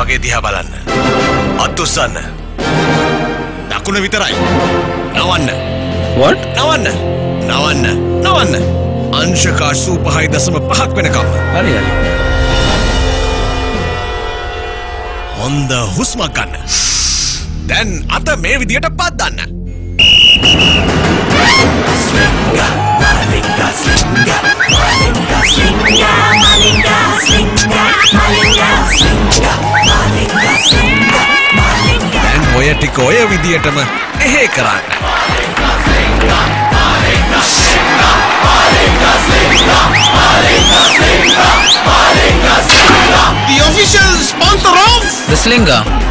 මගේ දිහා බලන්න. අත් උස්සන්න. දකුණ විතරයි. නවන්න. What? නවන්න. අංශකා 5.5 වෙනකම්. හරි. හොඳ හුස්මක් ගන්න. දැන් අත මේ විදියට පද්දන්න. දැන් ඔය ටික ඔය විදියටම එහෙ කරන්න. The official sponsor of The Slinger.